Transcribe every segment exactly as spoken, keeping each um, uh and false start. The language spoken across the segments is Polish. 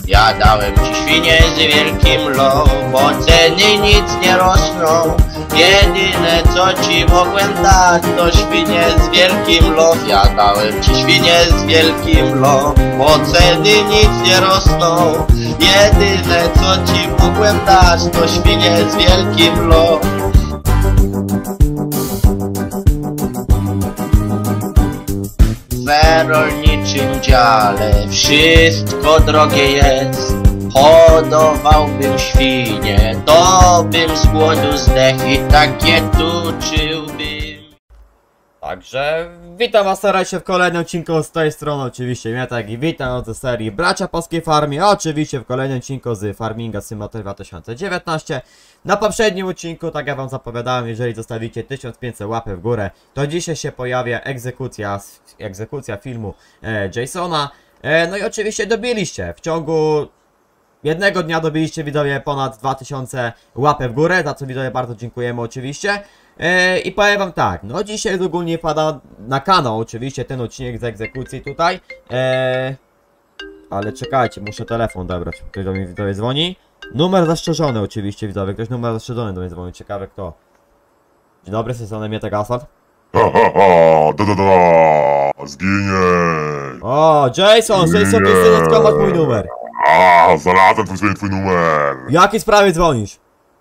Ja dałem ci świnie z wielkim lo, bo ceny nic nie rosną. Jedyne co ci mogłem dać to świnie z wielkim lo. Ja dałem ci świnie z wielkim lo, bo ceny nic nie rosną. Jedyne co ci mogłem dać to świnie z wielkim lo. W rolniczym dziale wszystko drogie jest. Hodowałbym świnie, to bym z głodu zdechł i takie tuczyłbym. Także witam was serdecznie w kolejnym odcinku z tej strony, oczywiście Mietek, i witam ze serii Bracia Polskiej Farmie, a oczywiście w kolejnym odcinku z Farminga Simulator dwa tysiące dziewiętnaście. Na poprzednim odcinku, tak jak wam zapowiadałem, jeżeli zostawicie tysiąc pięćset łapek w górę, to dzisiaj się pojawia egzekucja, egzekucja filmu e, Jasona. E, no i oczywiście dobiliście, w ciągu jednego dnia dobiliście, widzowie, ponad dwa tysiące łapek w górę, za co, widzowie, bardzo dziękujemy oczywiście. Yy, I powiem wam tak, no dzisiaj ogólnie pada na kanał oczywiście ten odcinek z egzekucji tutaj. Yy, ale czekajcie, muszę telefon odebrać, ktoś do mnie, widzowie, dzwoni. Numer zastrzeżony oczywiście, widzowie, ktoś numer zastrzeżony do mnie dzwoni, ciekawe kto. Dzień dobry, z tej strony Mietek Asfalt. Ha ha ha, da da da, zginiesz. O, Jason, z tej strony skąd masz mój numer? A, znalazłem twój, twój numer. W jakiej sprawie dzwonisz?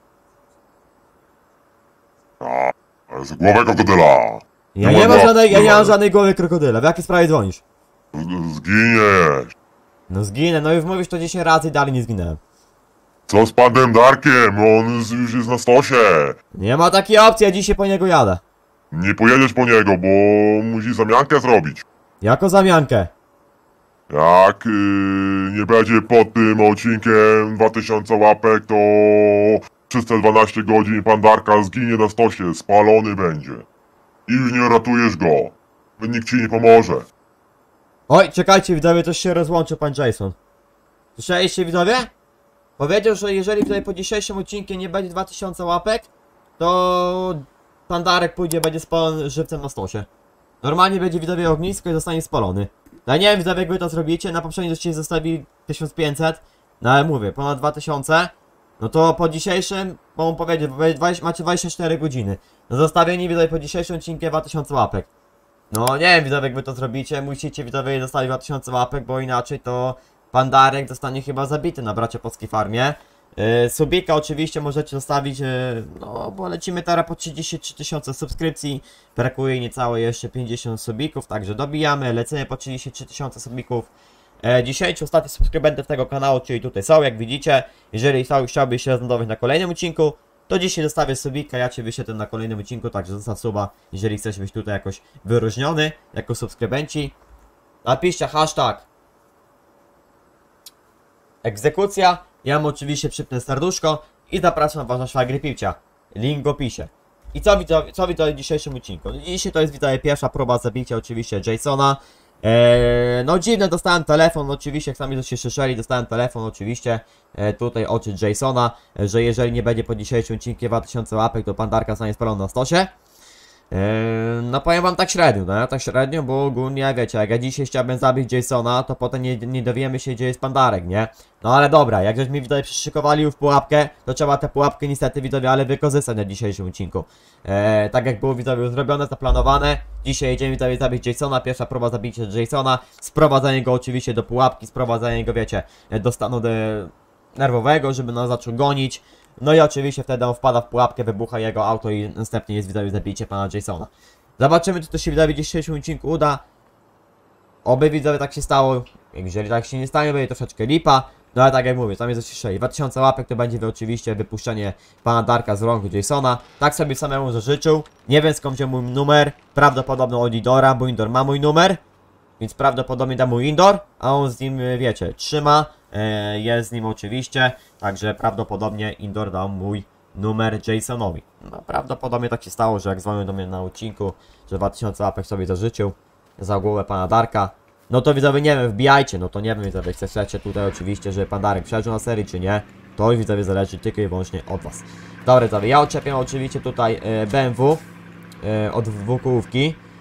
A, z głowy krokodyla. Ja nie mam żadnej, ja nie mam żadnej głowy krokodyla, w jakiej sprawie dzwonisz? Zginiesz. No zginę, no już mówisz to dziesięć razy i dalej nie zginęłem. Co z panem Darkiem? On już jest na stosie. Nie ma takiej opcji, ja dzisiaj po niego jadę. Nie pojedziesz po niego, bo musi zamiankę zrobić. Jako zamiankę? Jak yy, nie będzie pod tym odcinkiem dwa tysiące łapek, to przez te dwanaście godzin pan Darka zginie na stosie, spalony będzie. I już nie ratujesz go. Nikt ci nie pomoże. Oj, czekajcie, widzowie, coś się rozłączy pan Jason. Słyszeliście, widzowie? Powiedział, że jeżeli tutaj po dzisiejszym odcinku nie będzie dwa tysiące łapek, to pan Darek pójdzie, będzie spalony żywcem na stosie. Normalnie będzie, widzowie, ognisko i zostanie spalony. Ja nie wiem, widzowie, jak wy to zrobicie, na poprzednim odcinku zostawili tysiąc pięćset, no ale mówię, ponad dwa tysiące. No to po dzisiejszym, bo mu powiedzieć, macie dwadzieścia cztery godziny. No zostawienie, widzowie, po dzisiejszym odcinku dwa tysiące łapek. No nie wiem, widzowie, jak wy to zrobicie, musicie, widzowie, zostawić dwa tysiące łapek, bo inaczej to pan Darek zostanie chyba zabity na Bracia Polskiej Farmie. Yy, subika oczywiście możecie zostawić, yy, no bo lecimy teraz po trzydzieści trzy tysiące subskrypcji. Brakuje niecałe jeszcze pięćdziesiąt subików, także dobijamy, lecimy po trzydzieści trzy tysiące subików. E, dziesięciu ostatnich subskrybentów tego kanału, czyli tutaj są, jak widzicie. Jeżeli chciałbyś się roznodować na kolejnym odcinku, to dzisiaj zostawię subika, ja cię wyświetlę na kolejnym odcinku, także zostaw suba, jeżeli chcesz być tutaj jakoś wyróżniony, jako subskrybenci. Napiszcie hashtag egzekucja, ja mam oczywiście przypnę serduszko i zapraszam was na szwagry piwcia. Link w opisie. I co widzowie, co widzowie w dzisiejszym odcinku? Dzisiaj to jest, widzowie, pierwsza próba zabicia oczywiście Jasona. Eee, no dziwne, dostałem telefon, oczywiście, jak sami się słyszeli, dostałem telefon oczywiście, e, tutaj od Jasona, e, że jeżeli nie będzie po dzisiejszym odcinku dwa tysiące łapek, to pan Darka zostanie spalony na stosie. Eee, no powiem wam tak średnio, no tak średnio, bo ogólnie wiecie, jak ja dzisiaj chciałbym zabić Jasona, to potem nie, nie dowiemy się, gdzie jest pan Darek, nie? No ale dobra, jak żeśmy, widzowie, przyszykowali już pułapkę, to trzeba tę pułapkę niestety, widzowie, ale wykorzystać na dzisiejszym odcinku. Eee, tak jak było, widzowie, już zrobione, zaplanowane. Dzisiaj jedziemy, widzowie, zabić Jasona, pierwsza próba zabicia Jasona, sprowadzenie go oczywiście do pułapki, sprowadzenie go, wiecie, do stanu de... nerwowego, żeby nas zaczął gonić. No i oczywiście wtedy on wpada w pułapkę, wybucha jego auto i następnie jest, widzowie, zabicie pana Jasona. Zobaczymy, czy to się, widzowie, w dzisiejszym odcinku uda. Oby, widzowie, tak się stało. Jeżeli tak się nie stanie, będzie troszeczkę lipa. No ale tak jak mówię, tam jest jeszcze dwa tysiące łapek, to będzie oczywiście wypuszczenie pana Darka z rąk Jasona. Tak sobie samemu zażyczył. Nie wiem, skąd wziął mój numer. Prawdopodobnie od Indora, bo Indor ma mój numer. Więc prawdopodobnie da mu Indor, a on z nim, wiecie, trzyma. E, jest z nim oczywiście. Także prawdopodobnie Indor dał mój numer Jasonowi. No prawdopodobnie tak się stało, że jak dzwonił do mnie na odcinku, że dwa tysiące łapek sobie zażyczył za głowę pana Darka. No to, widzowie, nie wiem, wbijajcie, no to nie wiem, widzowie, chcecie tutaj oczywiście, żeby pan Darek przeżył na serii, czy nie. To już, widzowie, zależy tylko i wyłącznie od was. Dobra, widzowie, ja odczepiam oczywiście tutaj e, B M W e, od dwukołówki.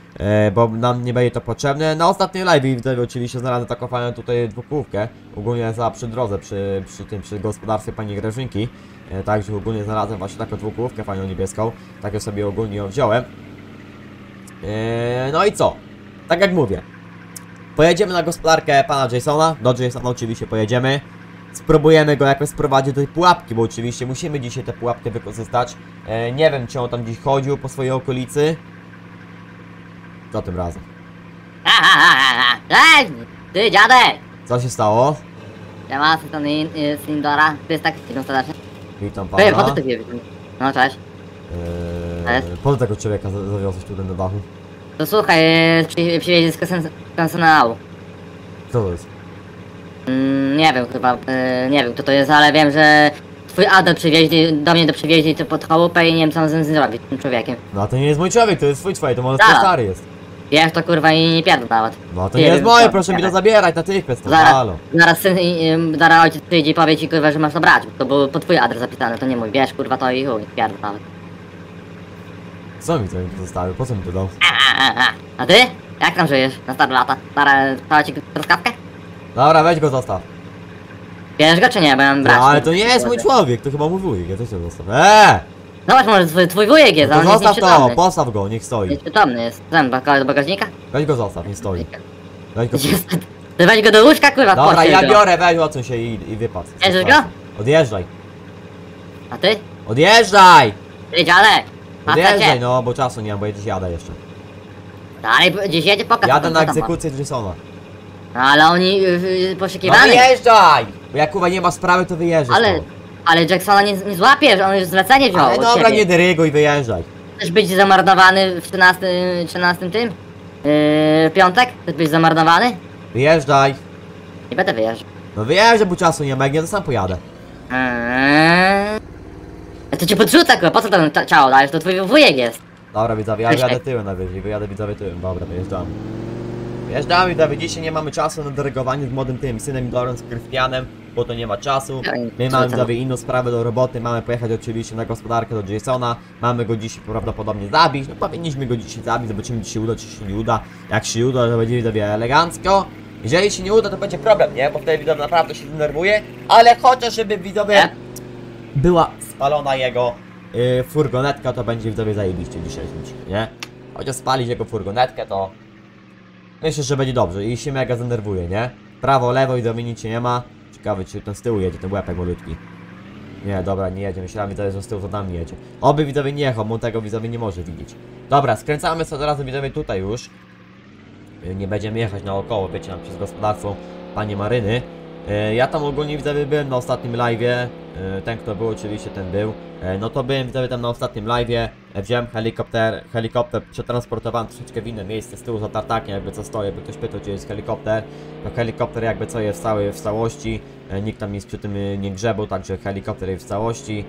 e, bo nam nie będzie to potrzebne. Na ostatniej live widzowie oczywiście znalazłem taką fajną tutaj dwukółkę, ogólnie za przy drodze, przy, przy tym, przy gospodarstwie pani Grażynki. E, także ogólnie znalazłem właśnie taką dwukółkę fajną niebieską, tak ja sobie ogólnie ją wziąłem. E, no i co? Tak jak mówię, pojedziemy na gospodarkę pana Jasona, do Jasona oczywiście pojedziemy. Spróbujemy go jakoś sprowadzić do tej pułapki, bo oczywiście musimy dzisiaj tę pułapkę wykorzystać. E, nie wiem, czy on tam gdzieś chodził po swojej okolicy. Co tym razem? Cześć! Ty, dziadek! Co się stało? Ja mam strony z Indora. To jest taki film serdecznie. Witam Ty, po co pana. ty wiesz? No cześć. Eee, po co tego człowieka za- zawiozłeś tutaj na dachu? To słuchaj, e, przy, przywieźli z kasen- personału. Co to jest? Mm, nie wiem chyba, e, nie wiem kto to jest, ale wiem, że twój adres przywieźli, do mnie to przywieźli to pod chałupę i nie wiem co mam z tym zrobić, tym człowiekiem. No a to nie jest mój człowiek, to jest twój człowiek, to może Zaraz. twój stary jest. Wiesz to kurwa i nie pierdol nawet. No to Nie nie jest wiem, moje, co. proszę mi to zabierać natychmiast, no Zaraz, halo. zaraz syn, i, y, zaraz ojciec przyjdzie i powie ci kurwa, że masz to brać, to był pod twój adres zapisany, to nie mój, wiesz kurwa to i chuj, pierdol nawet. Co mi to zostawił, po co mi to dał? A, a, a. A ty? Jak tam żyjesz na stare lata? Stara, stała ci truskawkę? Dobra, weź go zostaw. Bierzesz go czy nie? Bo ja mam brać. No ale to nie jest mój człowiek, to chyba mój wujek, ja też się zostaw. Eee! Zobacz, może twój, twój wujek jest, No a to on jest zostaw to, nieprzytomny. postaw go, niech stoi. Nieprzytomny jest. Tam, do bagażnika? Weź go zostaw, nie stoi. Weź go. Ty weź go do łóżka, kurwa, Dobra, pościel ja go. biorę, weź odsuń się i, i wypadł. Bierzesz go? Odjeżdżaj. A ty? Odjeżdżaj! Ty, dziadek! Odjeżdżaj, Facecie! no bo czasu nie mam, bo ja dziś jadę jeszcze. Dalej, gdzieś jedzie, pokaż. Jadę co na tam ma. egzekucję Jasona. No, ale oni yy, yy, No poszukiwani. wyjeżdżaj! Bo jak Kuba nie ma sprawy, to wyjeżdżaj. Ale, stąd. ale Jacksona nie, nie złapiesz, on już zlecenie wziął Ale od dobra, ciebie. nie dyryguj, wyjeżdżaj. Chcesz być zamordowany w trzynastym, trzynastym tym? Yy, piątek? Chcesz być zamordowany? Wyjeżdżaj. Nie będę wyjeżdżał. No wyjeżdżaj, bo czasu nie ma, jak nie, to sam pojadę. Eee. To cię podrzucę, kurwa, po co to to ciało dajesz? To twój wujek jest. Dobra, widzowie, ja Cześć, wyjadę cześć. tyłem najwyżej, wyjadę widzowie tyłem, dobra, wyjeżdżamy. Wyjeżdżamy, widzowie, dzisiaj nie mamy czasu na dyrygowanie z młodym tym synem Dorem z Krystianem, bo to nie ma czasu. My mamy, widzowie, inną sprawę do roboty, mamy pojechać oczywiście na gospodarkę do Jasona, mamy go dzisiaj prawdopodobnie zabić, no powinniśmy go dzisiaj zabić, zobaczymy, czy się uda, czy się nie uda. Jak się uda, to będzie, widzowie, elegancko. Jeżeli się nie uda, to będzie problem, nie? Bo wtedy, widzowie, naprawdę się denerwuje, ale chociaż, żeby, widzowie, była spalona jego y, furgonetka, to będzie, widzowie, zajebiście dzisiejszy odcinek, nie? Chociaż spalić jego furgonetkę, to myślę, że będzie dobrze i się mega zdenerwuje, nie? Prawo, lewo i do mnie nic się nie ma. Ciekawe, czy ten z tyłu jedzie, ten łepek malutki. Nie, dobra, nie jedzie, myślałem, widzowie, że z tyłu to tam nie jedzie. Oby widzowie nie jechał, bo tego widzowie nie może widzieć. Dobra, skręcamy sobie razem, widzowie, tutaj już. Nie będziemy jechać naokoło, wiecie, nam przez gospodarstwo pani Maryny. Ja tam ogólnie, widzowie, byłem na ostatnim live'ie. Ten, kto był, oczywiście ten był. No to byłem, widzowie, tam na ostatnim live'ie. Wziąłem helikopter, helikopter przetransportowałem troszeczkę w inne miejsce, z tyłu za tartakiem, jakby co stoi, jakby ktoś pytał, gdzie jest helikopter. To helikopter jakby co jest cały w całości. Nikt tam nic przy tym nie grzebał, także helikopter jest w całości.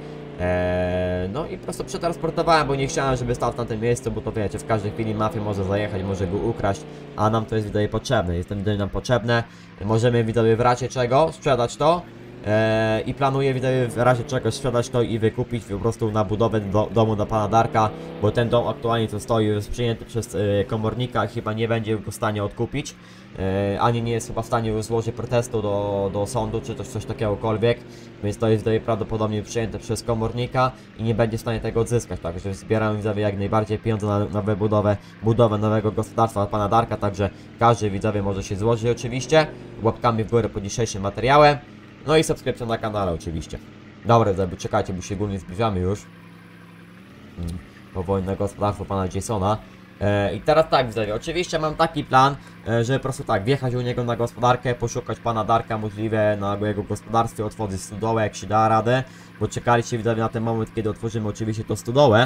Eee, no i po prostu przetransportowałem, bo nie chciałem, żeby stał na tym miejscu, bo to wiecie, w każdej chwili mafia może zajechać, może go ukraść, a nam to jest, widzowie, potrzebne, jest to, widzowie, nam potrzebne. Możemy, widzowie, w razie czego sprzedać to eee, i planuję, widzowie, w razie czego sprzedać to i wykupić po prostu na budowę do, domu dla pana Darka, bo ten dom aktualnie co stoi jest przyjęty przez e, komornika i chyba nie będzie go w stanie odkupić. E, ani nie jest chyba w stanie złożyć protestu do, do sądu, czy coś, coś takiegokolwiek, więc to jest prawdopodobnie przyjęte przez komornika i nie będzie w stanie tego odzyskać, także zbieram, widzowie, jak najbardziej pieniądze na, na wybudowę, budowę nowego gospodarstwa pana Darka, także każdy, widzowie, może się złożyć oczywiście, łapkami w górę pod dzisiejszym materiałem, no i subskrypcją na kanale oczywiście. Dobra, widzowie, czekajcie, bo się ogólnie zbliżamy już hmm, powoli na gospodarstwo pana Jasona. E, I teraz tak, widzowie, oczywiście mam taki plan, e, żeby po prostu tak, wjechać u niego na gospodarkę, poszukać pana Darka możliwe na jego gospodarstwie, otworzyć stodołę, jak się da radę, bo czekaliście, widzowie, na ten moment, kiedy otworzymy oczywiście to stodołę.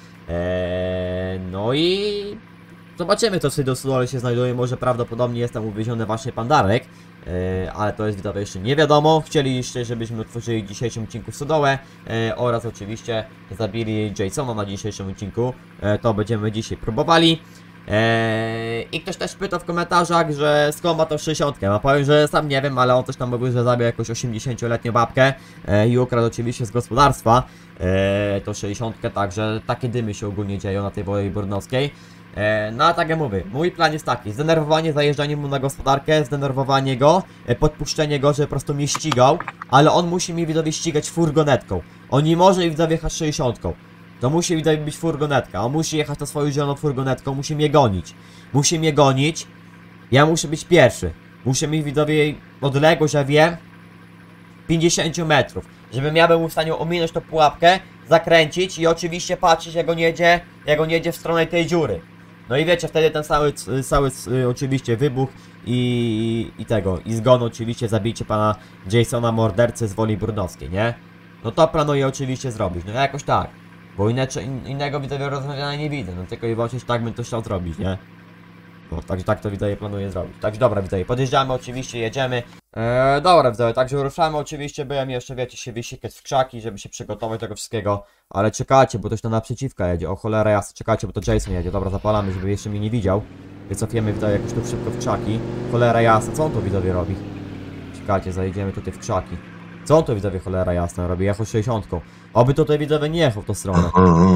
E, no i zobaczymy, co w tej stodole się znajduje, może prawdopodobnie jest tam uwieziony właśnie pan Darek. E, ale to jest, widzowie, jeszcze nie wiadomo. Chcieliście, żebyśmy otworzyli w dzisiejszym odcinku stodołę e, oraz oczywiście zabili Jasona na dzisiejszym odcinku. E, to będziemy dzisiaj próbowali. E, I ktoś też pytał w komentarzach, że skąd ma to sześćdziesiątkę. No powiem, że sam nie wiem, ale on też tam mówił, że zabił jakąś osiemdziesięcioletnią babkę e, i ukradł oczywiście z gospodarstwa e, to sześćdziesiątkę, także takie dymy się ogólnie dzieją na tej Woli Brudnowskiej. E, no a tak jak mówię, mój plan jest taki, zdenerwowanie, zajeżdżanie mu na gospodarkę, zdenerwowanie go, e, podpuszczenie go, żeby po prostu mnie ścigał, ale on musi mi widzowie ścigać furgonetką. On nie może mi widzowie jechać sześćdziesiątką. To musi widzowie być furgonetka, on musi jechać na swoją zieloną furgonetką, musi mnie gonić. Musi mnie gonić, ja muszę być pierwszy. Muszę mieć widzowie odległość, ja wiem, pięćdziesiąt metrów, żebym ja był w stanie ominąć tą pułapkę, zakręcić i oczywiście patrzeć jak on jedzie, jak on jedzie w stronę tej dziury. No i wiecie, wtedy ten cały, cały oczywiście wybuch i, i tego, i zgon oczywiście, zabicie pana Jasona, mordercy z Woli Brudnowskiej, nie? No to planuję oczywiście zrobić, no jakoś tak. Bo inaczej, in, innego widzowie rozwiązania nie widzę, no tylko i wyłącznie tak bym to chciał zrobić, nie? No, także tak to widzowie planuję zrobić. Także dobra widzowie, podjeżdżamy oczywiście, jedziemy. Eee, dobra widzowie, także ruszamy oczywiście, byłem jeszcze, wiecie, się wysikać w krzaki, żeby się przygotować do tego wszystkiego. Ale czekajcie, bo ktoś tam naprzeciwka jedzie, o cholera jasna, czekajcie, bo to Jason jedzie, dobra, zapalamy, żeby jeszcze mnie nie widział. Wycofiemy widzowie jakoś tu szybko w krzaki. Cholera jasna, co on tu widzowie robi? Czekajcie, zajedziemy tutaj w krzaki. Co on tu widzowie cholera jasna robi? Jechał sześćdziesiątką. Oby tutaj widzowie nie jechał w tą stronę.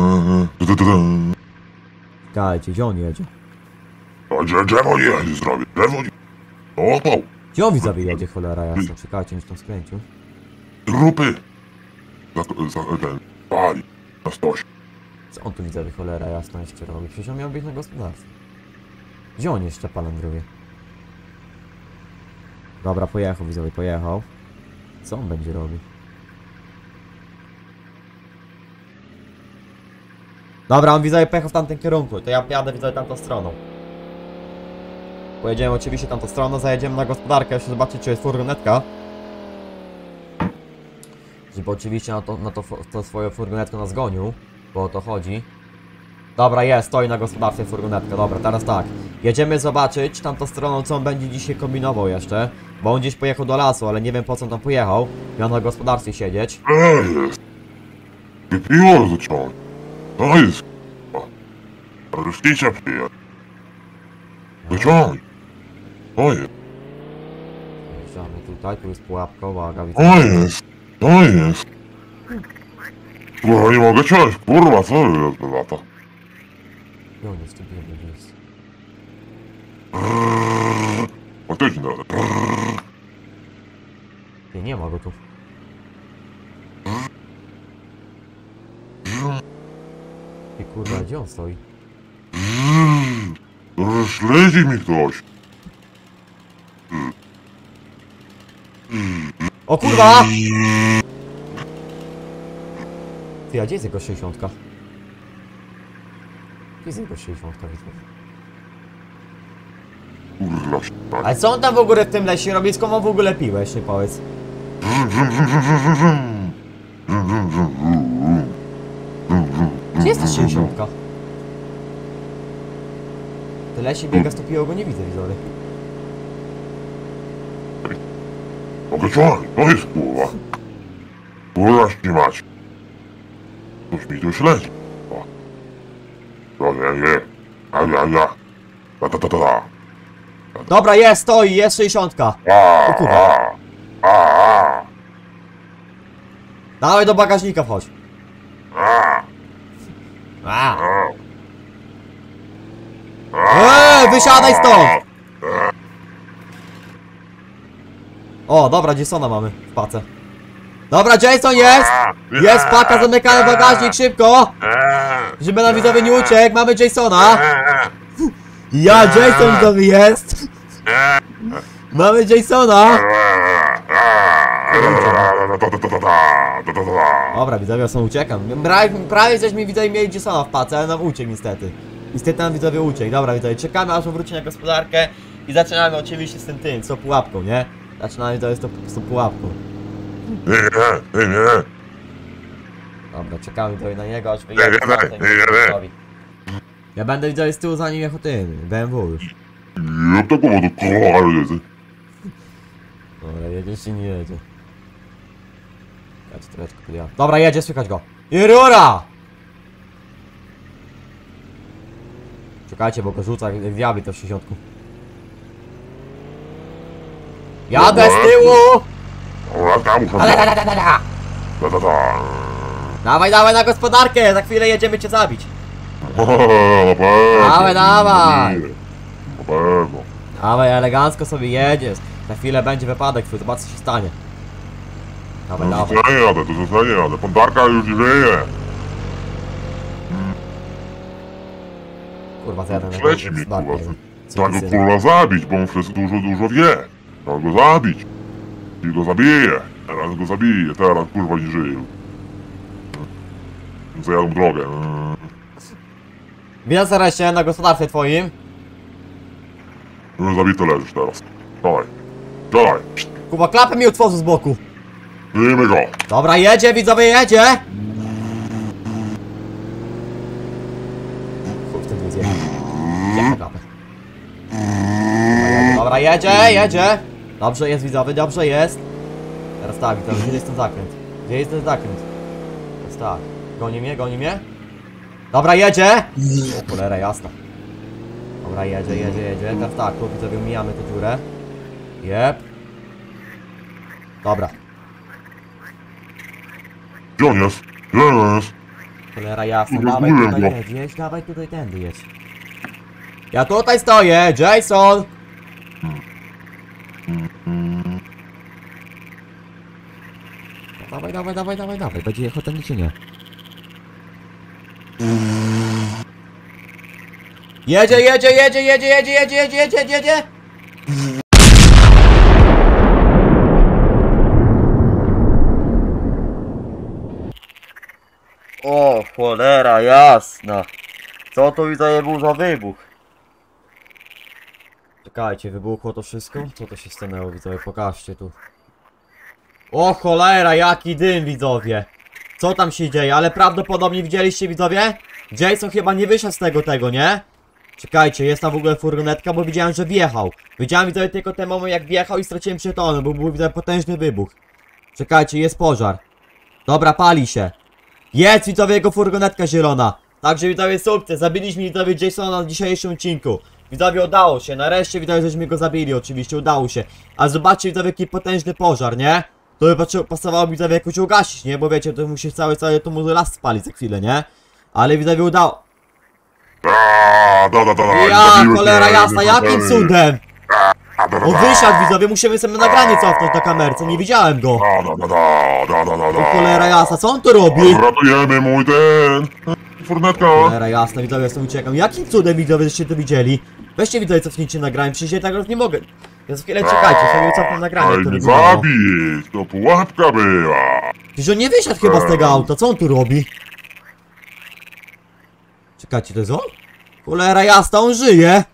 Czekajcie, gdzie on jedzie? Drzewo nie zrobię, drzewo nie... O, to! Gdzie on widzowie jedzie cholera jasna? Czekajcie, nic tam skręcił. Trupy! Za, za ten... pali. Na stosie. Co on tu widzowie cholera jasna jeszcze robi? Przecież on miał być na gospodarstwie. Gdzie on jeszcze palandruje? Dobra, pojechał widzowie, pojechał. Co on będzie robił? Dobra, on widzowie pojechał w tamtym kierunku, to ja jadę widzowie tamtą stroną. Pojedziemy oczywiście tamtą stroną, zajedziemy na gospodarkę, jeszcze zobaczyć czy jest furgonetka. Żeby oczywiście na to, na to, to swoją furgonetkę nas gonił, bo o to chodzi. Dobra, jest, stoi na gospodarstwie furgonetka, dobra, teraz tak. Jedziemy zobaczyć tamtą stroną, co on będzie dzisiaj kombinował jeszcze. Bo on gdzieś pojechał do lasu, ale nie wiem po co on tam pojechał. Miał na gospodarstwie siedzieć. Ej, jest! Piwo zacząłem. To jest... Ruszkicia przyjechał. Zacząłem. To jest. Wjeżdżamy tutaj, tu jest pułapka, uwaga, widzę. To jest. To jest. Kurwa, nie mogę ciąć, kurwa, co jest za lata? I on jest tu biegnie, jest. O, to jest na Nie, nie ma go tu. I kurwa, gdzie on stoi? Śledzi mi ktoś. O kurwa! Ty, a gdzie jest jego sześćdziesiątka? Gdzie jest jego sześćdziesiątka, widzę? Kurwa, śledzi. Ale co on tam w ogóle w tym lesie robi? Skąd on w ogóle piłeś, nie powiedz? Gdzie jest ta sześćdziesiątka? W tym lesie biega z tą piłą, go nie widzę, widzowie. Mogę ciąć, to jest kurwa. Kurwa, nie macie. Ktoś mi tu śledzi. O. To nie, nie. A ja, ja. Ta, ta, ta, ta, ta. Dobra, jest, stoi, jest sześćdziesiątka. A, O kurwa. a, a, a. Dawaj do bagażnika wchodź. A, A. a. Eee, wysiadaj stąd! O, dobra, Jasona mamy w pace. Dobra, Jason jest! Jest paka, zamykamy bagażnik, szybko! Żeby nam widzowie nie uciekł, mamy Jasona! Ja, Jason widzowie jest! Mamy Jasona! Dobra, widzowie są uciekam. Prawie, prawie żeśmy widzowie mieli Jasona w pace, ale nam uciekł niestety. Niestety nam widzowie uciekł. Dobra, widzowie, czekamy aż on wróci na gospodarkę i zaczynamy oczywiście z tym tym, z tą pułapką, nie? Zaczynamy widzowie z tą, z tą pułapką. Nie, nie, nie, nie. Dobra, czekamy widzowie na niego, aż Nie, wyjedzie. nie, nie, nie, nie. Ja będę widzowie z tyłu za nim jechał tym, B M W już. Ja tak powodu kochał jest. Dobra, jedzie czy nie jedzie? Ja ci trochę podjechał. Dobra, jedzie, słychać go. I rura! Czekajcie, bo go rzuca jak diabli to w sześćdziesiątku. Jadę z tyłu! Dobra, tam muszę. Ale, da, da, da, da. Ta, ta, ta. Dawaj, dawaj na gospodarkę, za chwilę jedziemy cię zabić. Na pewno. Dawaj, dawaj. Na pewno. Dawaj, elegancko sobie jedziesz. Na chwilę będzie wypadek twój, zobacz co się stanie. Dawaj, To dawaj. zostanie jadę, to zostanie jadę. Pandarka już nie żyje. Kurwa, zjadę na Leci mi, zbarkę. kurwa. Trzeba go kurwa zabić, bo on wszystko dużo, dużo wie. Trzeba go zabić. I go zabije. Teraz go zabije, teraz kurwa nie żyje. Zajadą drogę. Widzę zareszcie na gospodarstwie twoim. Już zabity leżysz teraz. Dawaj. Dawaj. Kuba, klapę mi otworzył z boku. Żyjemy go. Dobra, jedzie, widzowie, jedzie! Chuj, w tym nie zjechał. Zjechał klapę. Dobra, jedzie, jedzie! Dobrze jest, widzowie, dobrze jest. Teraz tak, widzowie, gdzie jest ten zakręt? Gdzie jest ten zakręt? Jest tak. Goni mnie, goni mnie. Dobra, jedzie! O, cholera jasna. Dobra, jedzie, jedzie, jedzie. Teraz tak, tu widzowie, mijamy tę dziurę. Jep. Dobra. Gdzie on jest? Gdzie on jest? Cholera jasna, Kurwa, dawaj zgubiłem tutaj go. jedź, jedź, dawaj tutaj tędy jedź. Ja tutaj stoję, Jason! No, dawaj, dawaj, dawaj, dawaj, dawaj, będzie jechał tędy czy nie? Jedzie, jedzie, jedzie, jedzie, jedzie, jedzie, jedzie, jedzie, jedzie! O, cholera jasna. Co to widzowie był za wybuch? Czekajcie, wybuchło to wszystko? Co to się stanęło, widzowie? Pokażcie tu. O cholera, jaki dym, widzowie! Co tam się dzieje? Ale prawdopodobnie widzieliście, widzowie? Jason chyba nie wyszedł z tego, tego, nie? Czekajcie, jest tam w ogóle furgonetka, bo widziałem, że wjechał. Widziałem, widzowie, tylko ten moment, jak wjechał i straciłem przytomność, bo był, widzowie, potężny wybuch. Czekajcie, jest pożar. Dobra, pali się. Jest, widzowie, jego furgonetka zielona. Także, widzowie, sukces. Zabiliśmy, widzowie, Jasona na dzisiejszym odcinku. Widzowie, udało się. Nareszcie, widzowie, żeśmy go zabili, oczywiście, udało się. A zobaczcie, widzowie, jaki potężny pożar, nie? To by patrzyło- pasowało, widzowie, jakoś ugasić, nie? Bo wiecie, to musi cały, cały, to może las spalić za chwilę, nie? Ale, widzowie, udało. Aaa, da, da, da, da. Ja, zabiłeś cholera mnie, jasna, jakim wybuchamy. cudem? Da, da, da, O, da. wysiadł, widzowie, musimy sobie nagranie cofnąć na kamerce, nie widziałem go. Da, da, da, da, da, da, da, O, da. cholera jasna, co on tu robi? Ratujemy mój ten... Furnetka. Cholera jasna, widzowie, ja stąd uciekam. Jakim cudem, widzowie, żeście to widzieli? Weźcie, widzowie, cofnijcie nagranie, przecież ja tak nie mogę. Więc chwilę czekajcie, sobie cofnę nagranie, Ej, które nie było. zabić, to pułapka była. Przecież on nie wysiadł chyba z tego auta, co on tu robi? Czekajcie, to jest on? Cholera jasna, on żyje!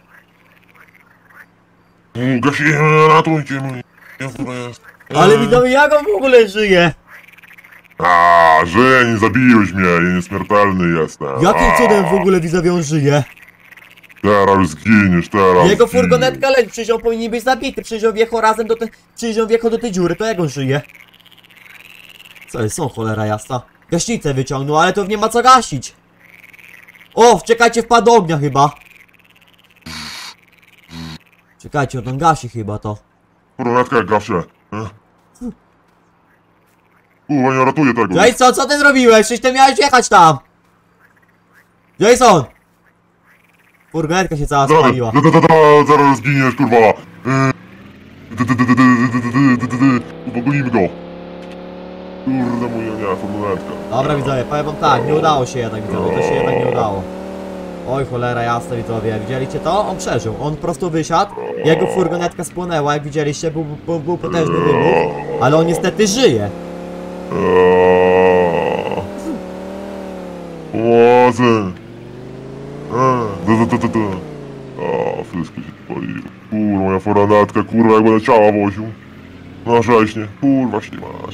Gasimy, ratujcie mój... Ale widzowie, jak on w ogóle żyje? A, żyję, nie zabiłeś mnie, ja nieśmiertelny jestem. Jakim A, cudem w ogóle, widzowie, on żyje? Teraz już zginiesz, teraz Jego zginiesz. furgonetka leci, przecież on powinien być zabity, przecież on wjechał razem do tej... Przecież on wjechał do tej dziury, to jak on żyje? Co jest, są cholera jasna? Gaśnicę wyciągnął, ale to nie ma co gasić. O, czekajcie, wpadł ognia chyba. Czekajcie, on gasi chyba to. Furnetka gasie. Kurwa, nie ratuję tego. Jason, co ty zrobiłeś? Przecież ty miałeś jechać tam. Jason! Furgonetka się cała Zaraz, spaliła. da, da, da, da, zaraz zginiesz, kurwa. Yy, dy, dy, dy, dy, dy, dy, dy, dy, dy, dy. Kurwa, gonimy go. Kurde mój, nie, furgonetka. Dobra, widzowie, powiem wam tak, nie udało się jednak, widzowie, to się jednak nie udało. Oj, cholera jasna, widzowie, widzieliście to? On przeżył, on po prostu wysiadł, jego furgonetka spłonęła, jak widzieliście, był, był, był potężny wybuch, ale on niestety żyje. Eee. Łozy. Da, da, da, da, da. A, wszystko się spaliło. Kurwa, moja furgonetka, kurwa, jak będę ciała woził. Na rzeźnie, kurwa, ślimasz.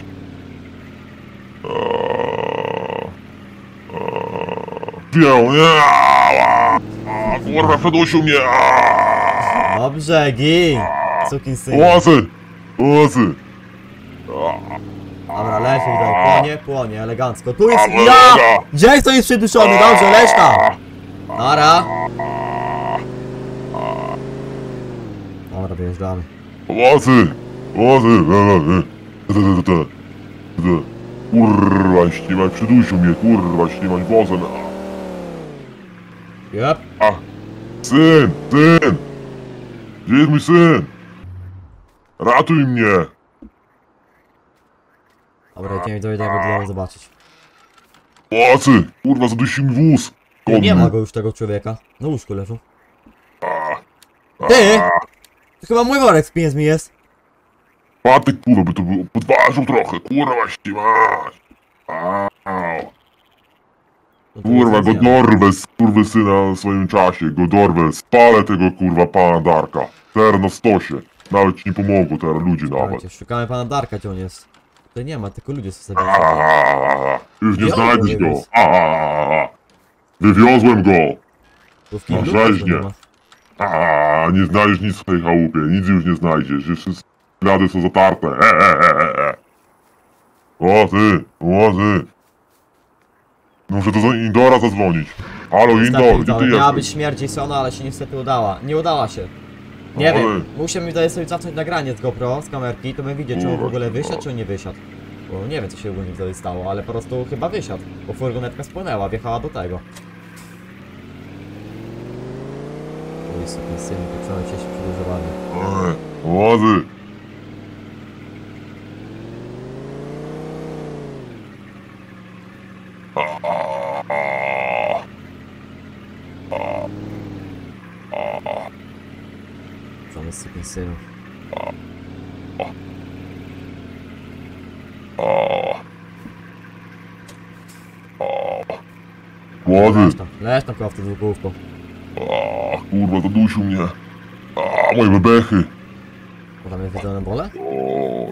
Eee. Eee. Pię, nie! A, kurwa, przedusił mnie! A. Dobrze, gin! Sukinsyn. Łozy! Łozy! Dobra, leży, widzowie, płonie, płonie, elegancko. Tu jest, A, ja! dobra. Jason jest przyduszony, dobrze, leż tam! Nara! Dobra, wyjeżdżamy. Łozy! Łozy! Kurwa, ślimać, przydusił mnie, kurwa, ślimać wozem. Jep. A, syn, syn! Gdzie jest mój syn? Ratuj mnie! Dobra, idziemy do jednego zobaczyć. Pomocy! Kurwa, zadusił mi wóz! Nie, nie Konny. ma go już tego człowieka. Na łóżku leżą. A, Ty! To chyba mój worek z pieniędzmi jest. Patyk, kurwa, by to było podważył trochę, kurwa, ścimać! Au. No to Kurwa, jest go więzienie. dorwę, skurwysyna w swoim czasie, go dorwę, spalę tego, kurwa, pana Darka. Teraz na stosie. Nawet ci nie pomogło, teraz ludzie nawet. Słuchajcie, szukamy pana Darka, gdzie on jest. Tutaj nie ma, tylko ludzie są sobie. Aaaa, już nie Ja znajdziesz go go. Aaaa, wywiozłem go. Tu w kiblu Na też rzeźnie. go nie ma. Aaaa, nie znajdziesz nic w tej chałupie, nic już nie znajdziesz, już wszystkie ślady są zatarte. E, e, e, e. O ty, o ty. Muszę do Indora zadzwonić. Halo Indor, Niestety, gdzie ty widzowie, miała być jesteś? śmierć Jasona, ale się niestety udała. Nie udała się. Nie Ale- wiem, musimy tutaj sobie zacząć nagranie z GoPro, z kamerki, to my widzieć, czy on w ogóle wysiadł, czy on nie wysiadł. Bo nie wiem, co się ogólnie wtedy stało, ale po prostu chyba wysiadł, bo furgonetka spłynęła, wjechała do tego. Oj, sobie syn, zacząłem się przedłużowanie. Ej, o ty. Aaaa. Co my z tym synem? Młody, Leż tam, leż tam koło w tym dwugłówką. a, kurwa, zadusił mnie. A, moje bebechy. Bo tam jest wiedzone bole? O,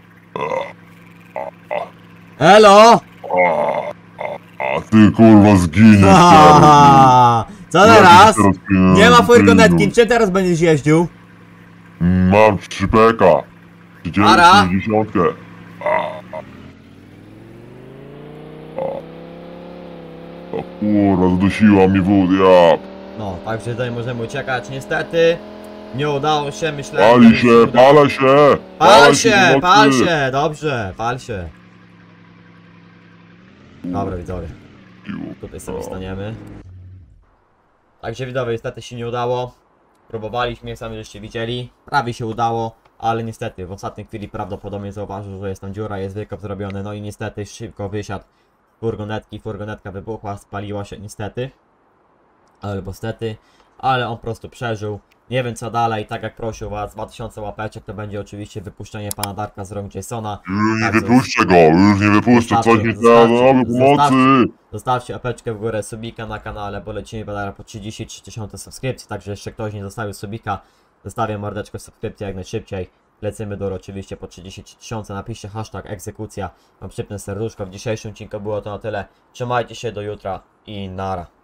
Elo! a, a ty kurwa zginiesz teraz. Haha! Co Ja teraz? ci teraz pieniądze Nie ma furgonetki, pieniądze. czym teraz będziesz jeździł? Mam trzy peka. Ara. dziesiątkę. O kurwa, zadusiła mi wód, ja. No, także tutaj możemy uciekać, niestety. Nie udało się, myślałem, Pali że się, uda- palę się. Pal się, do pal nocy. się, dobrze, pal się. Dobra, widzowie, tutaj sobie staniemy. Także widzowie, niestety się nie udało. Próbowaliśmy, sami żeście widzieli. Prawie się udało, ale niestety w ostatniej chwili prawdopodobnie zauważył, że jest tam dziura, jest wykop zrobiony. No i niestety szybko wysiadł z furgonetki, furgonetka wybuchła, spaliła się niestety. Albo stety, ale on po prostu przeżył. Nie wiem co dalej, tak jak prosił was, dwa tysiące łapeczek to będzie oczywiście wypuszczenie pana Darka z rąk Jasona. Już nie Także wypuszczę go, już nie wypuszczę, coś Zostawcie, mi trzeba zostawcie, zrobić pomocy. Zostawcie apeczkę w górę, subika na kanale, bo lecimy badara po trzydzieści trzy tysiące subskrypcji, także jeszcze ktoś nie zostawił subika, zostawię mordeczkę subskrypcji jak najszybciej. Lecimy do oczywiście po trzydzieści trzy tysiące, napiszcie hashtag egzekucja, mam przypnę serduszko. W dzisiejszym odcinku było to na tyle, trzymajcie się, do jutra i nara.